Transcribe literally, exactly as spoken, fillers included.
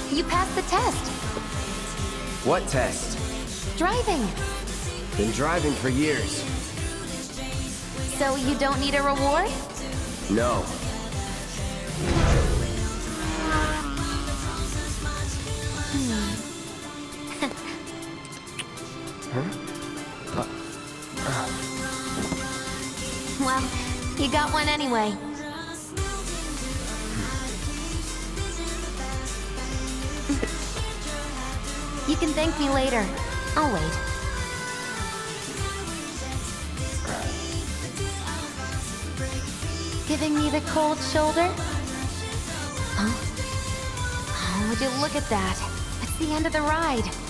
You passed the test. What test? Driving. Been driving for years. So you don't need a reward? No. Hmm. Huh? Uh, uh. Well, you got one anyway. You can thank me later. I'll wait. Giving me the cold shoulder? Huh? Oh, would you look at that? It's the end of the ride.